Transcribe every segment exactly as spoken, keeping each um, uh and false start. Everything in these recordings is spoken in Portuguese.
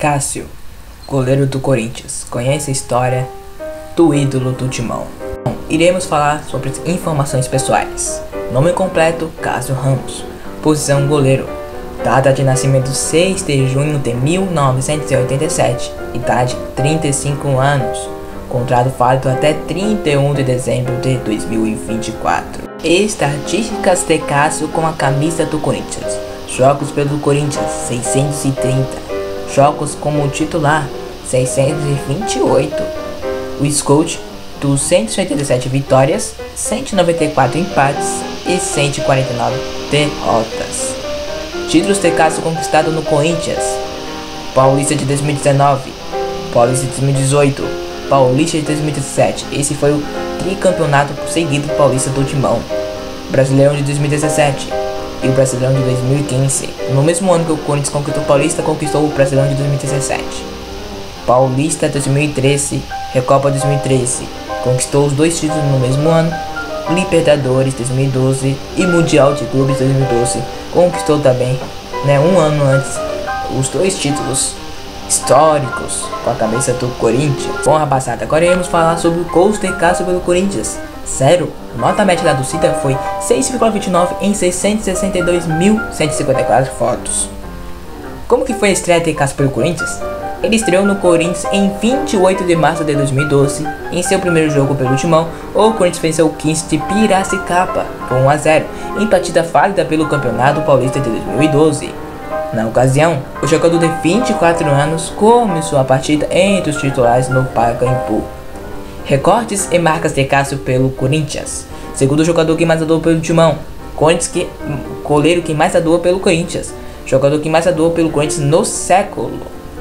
Cássio, goleiro do Corinthians, conhece a história do ídolo do Timão. Bom, iremos falar sobre as informações pessoais. Nome completo: Cássio Ramos. Posição: goleiro. Data de nascimento: seis de junho de mil novecentos e oitenta e sete. Idade: trinta e cinco anos. Contrato válido até trinta e um de dezembro de dois mil e vinte e quatro. Estatísticas de Cássio com a camisa do Corinthians. Jogos pelo Corinthians: seiscentos e trinta. Jogos como titular: seiscentos e vinte e oito. O Scout: duzentas e oitenta e sete vitórias, cento e noventa e quatro empates e cento e quarenta e nove derrotas. Títulos de Cássio conquistado no Corinthians: Paulista de dois mil e dezenove, Paulista de dois mil e dezoito, Paulista de dois mil e dezessete. Esse foi o tricampeonato seguido paulista do Timão. Brasileirão de dois mil e dezessete e o Brasileirão de dois mil e quinze. No mesmo ano que o Corinthians conquistou o Paulista, conquistou o Brasileirão de dois mil e dezessete. Paulista dois mil e treze, Recopa dois mil e treze. Conquistou os dois títulos no mesmo ano. Libertadores dois mil e doze e Mundial de Clubes dois mil e doze. Conquistou também, né, um ano antes, os dois títulos históricos com a cabeça do Corinthians. Bom, rapaziada, agora iremos falar sobre o gols de Cássio pelo Corinthians. Zero. Nota média da torcida foi seis vírgula vinte e nove em seiscentos e sessenta e dois mil cento e cinquenta e quatro fotos. Como que foi a estreia de Cássio pelo Corinthians? Ele estreou no Corinthians em vinte e oito de março de dois mil e doze. Em seu primeiro jogo pelo Timão, o Corinthians venceu o quinze de Piracicaba por um a zero, em partida válida pelo Campeonato Paulista de dois mil e doze. Na ocasião, o jogador de vinte e quatro anos começou a partida entre os titulares no Pacaembu. Recortes e marcas de Cássio pelo Corinthians. Segundo jogador que mais atuou pelo Timão. Corinthians que, goleiro que mais atuou pelo Corinthians. Jogador que mais atuou pelo Corinthians no século.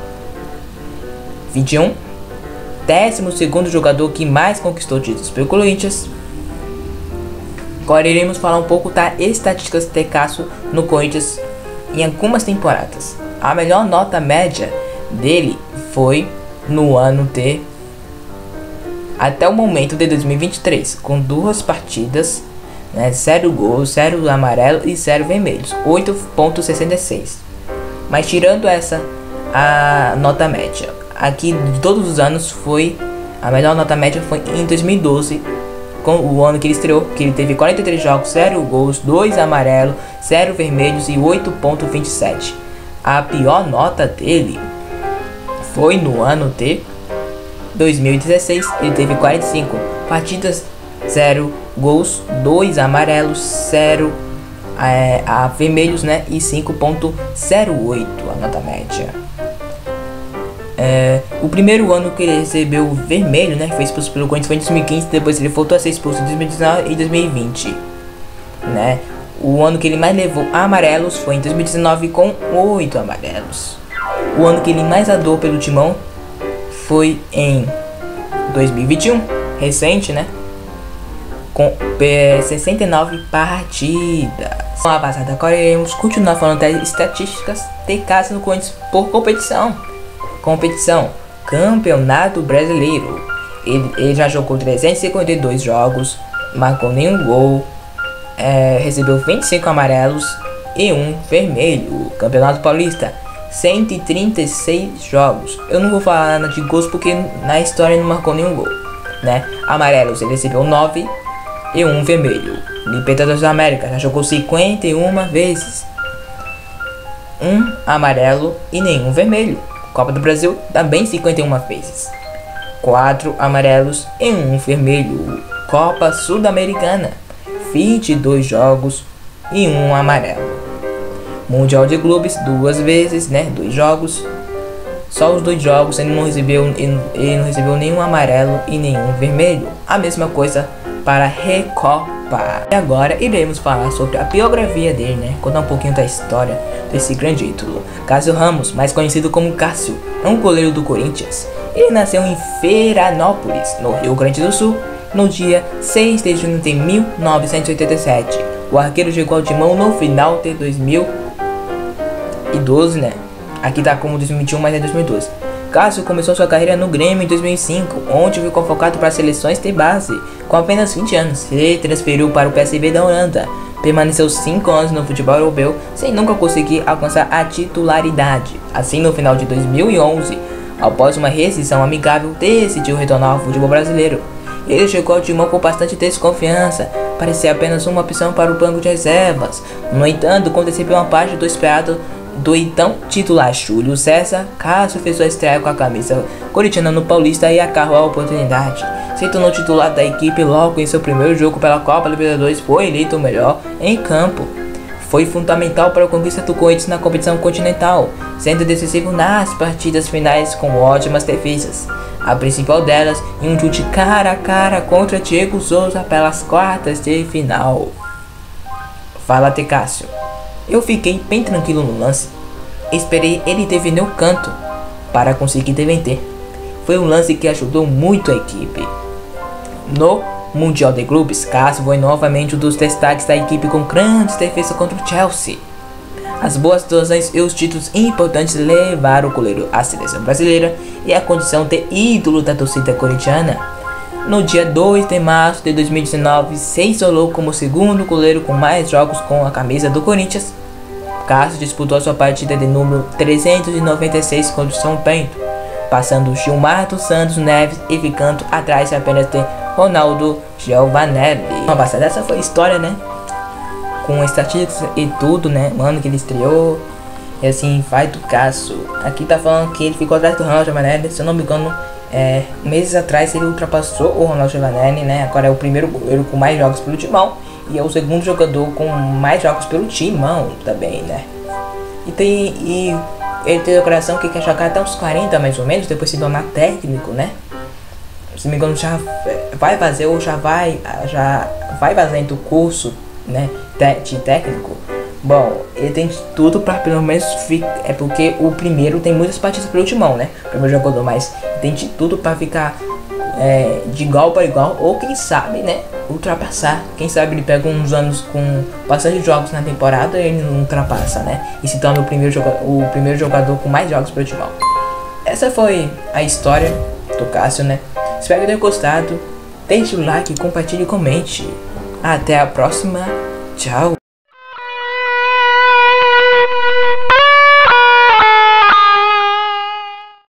vinte e um. Décimo segundo jogador que mais conquistou títulos pelo Corinthians. Agora iremos falar um pouco das estatísticas de Cássio no Corinthians em algumas temporadas. A melhor nota média dele foi no ano de até o momento de dois mil e vinte e três, com duas partidas, né, zero gols, zero amarelo e zero vermelhos, oito vírgula sessenta e seis. Mas tirando essa, a nota média aqui de todos os anos foi a melhor nota média foi em dois mil e doze, com o ano que ele estreou, que ele teve quarenta e três jogos, zero gols, dois amarelos, zero vermelhos e oito vírgula vinte e sete. A pior nota dele foi no ano de dois mil e dezesseis, ele teve quarenta e cinco partidas, zero gols, dois amarelos, zero é, a vermelhos, né, e cinco vírgula zero oito a nota média. É, o primeiro ano que ele recebeu o vermelho, né, foi expulso pelo Corinthians, foi em dois mil e quinze, depois ele voltou a ser expulso em dois mil e dezenove e dois mil e vinte, né. O ano que ele mais levou amarelos foi em dois mil e dezenove, com oito amarelos. O ano que ele mais atuou pelo Timão foi em dois mil e vinte e um, recente, né, com é, sessenta e nove partidas. Bom, rapaziada, agora iremos continuar falando das estatísticas de Cássio no Corinthians por competição. Competição: Campeonato Brasileiro. Ele, ele já jogou trezentos e cinquenta e dois jogos, marcou nenhum gol, é, recebeu vinte e cinco amarelos e um vermelho. Campeonato Paulista: cento e trinta e seis jogos. Eu não vou falar nada de gols porque na história não marcou nenhum gol, né? Amarelos: ele recebeu nove e um vermelho. Libertadores da América: já jogou cinquenta e uma vezes, um amarelo e nenhum vermelho. Copa do Brasil: também cinquenta e uma vezes, quatro amarelos e um vermelho. Copa Sul-Americana: vinte e dois jogos e um amarelo. Mundial de Clubes: duas vezes, né, dois jogos. Só os dois jogos ele não recebeu, ele, ele não recebeu nenhum amarelo e nenhum vermelho. A mesma coisa para a Recopa. E agora iremos falar sobre a biografia dele, né, contar um pouquinho da história desse grande ídolo. Cássio Ramos, mais conhecido como Cássio, é um goleiro do Corinthians. Ele nasceu em Florianópolis, no Rio Grande do Sul, no dia seis de junho de mil novecentos e oitenta e sete. O arqueiro chegou ao Timão no final de dois mil e doze, né? Aqui tá como dois mil e vinte e um, mas é dois mil e doze. Cássio começou sua carreira no Grêmio em dois mil e cinco, onde foi convocado para seleções de base. Com apenas vinte anos, se transferiu para o P S V da Holanda, permaneceu cinco anos no futebol europeu sem nunca conseguir alcançar a titularidade. Assim, no final de dois mil e onze, após uma rescisão amigável, decidiu retornar ao futebol brasileiro. Ele chegou ao timão com bastante desconfiança, parecia apenas uma opção para o banco de reservas. No entanto, quando recebeu uma parte do esperado do então titular Júlio César, Cássio fez sua estreia com a camisa corintiana no Paulista e agarrou a oportunidade. Se tornou titular da equipe logo em seu primeiro jogo pela Copa Libertadores, foi eleito o melhor em campo. Foi fundamental para a conquista do Corinthians na competição continental, sendo decisivo nas partidas finais com ótimas defesas. A principal delas em um chute cara a cara contra Diego Souza pelas quartas de final. Fala, T. Cássio. Eu fiquei bem tranquilo no lance. Esperei ele defender o canto para conseguir defender. Foi um lance que ajudou muito a equipe. No Mundial de Clubes, Cássio foi novamente um dos destaques da equipe com grandes defesas contra o Chelsea. As boas atuações e os títulos importantes levaram o goleiro à seleção brasileira e à condição de ídolo da torcida corintiana. No dia dois de março de dois mil e dezenove, se isolou como o segundo goleiro com mais jogos com a camisa do Corinthians. Cássio disputou sua partida de número trezentos e noventa e seis contra o São Bento, passando Gilmar dos Santos Neves e ficando atrás apenas de Ronaldo Giovanelli. Uma passada, essa foi a história, né? Com estatísticas e tudo, né? Mano, que ele estreou. E assim, vai do Cássio. Aqui tá falando que ele ficou atrás do Ronaldo Giovanelli. Se eu não me engano, é, meses atrás ele ultrapassou o Ronaldo Giovanelli, né? Agora é o primeiro goleiro com mais jogos pelo Timão. E é o segundo jogador com mais jogos pelo Timão também, né? E tem... E ele tem a coração que quer jogar até uns quarenta mais ou menos, depois se tornar técnico, né? Se não me engano, já vai fazer ou já vai já vai fazendo o curso, né, de técnico. Bom, ele tem tudo para pelo menos ficar, é porque o primeiro tem muitas partidas pelo Timão, né? O primeiro jogador, mas tem de tudo para ficar é, de igual para igual, ou quem sabe, né, ultrapassar. Quem sabe ele pega uns anos com bastante jogos na temporada e ele não ultrapassa, né? E se torna o primeiro jogador, o primeiro jogador com mais jogos pelo Timão. Essa foi a história do Cássio, né? Espero que tenham gostado. Deixe o like, compartilhe e comente. Até a próxima. Tchau.